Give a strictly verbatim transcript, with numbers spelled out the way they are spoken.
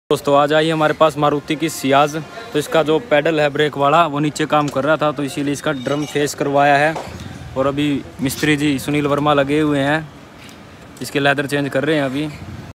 दोस्तों आज आई हमारे पास मारुति की सियाज। तो इसका जो पैडल है ब्रेक वाला वो नीचे काम कर रहा था, तो इसीलिए इसका ड्रम फेस करवाया है। और अभी मिस्त्री जी सुनील वर्मा लगे हुए हैं, इसके लेदर चेंज कर रहे हैं अभी।